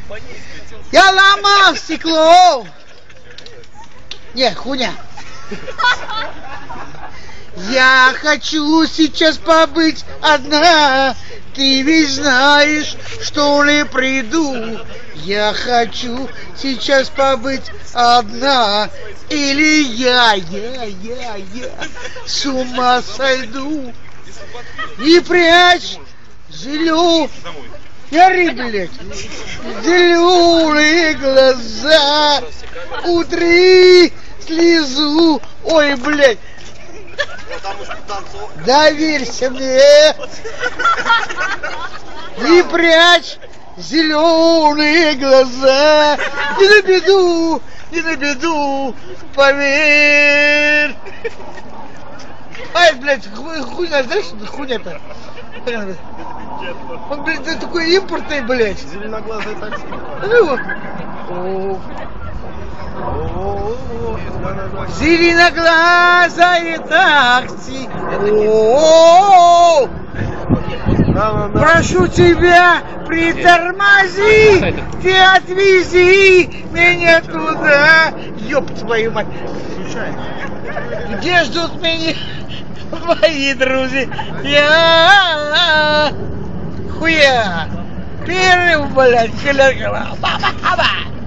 Я ломал стекло. Не, хуйня. Я хочу сейчас побыть одна. Ты ведь знаешь, что ли приду. Я хочу сейчас побыть одна. Или я с ума сойду. И прячь зеленые, блядь, зеленые глаза. Утри слезу. Ой, блядь. Доверься мне и прячь зеленые глаза. Не на беду, поверь. Ай, блядь, хуйня, знаешь, хуйня-то. Он, блядь, такой импортный, блядь. Зеленоглазый такси. Зеленоглазое такси. Прошу тебя, притормози, ты отвези меня туда. Ёб твою мать. Где ждут меня мои друзья? Хуя. Первый, блядь,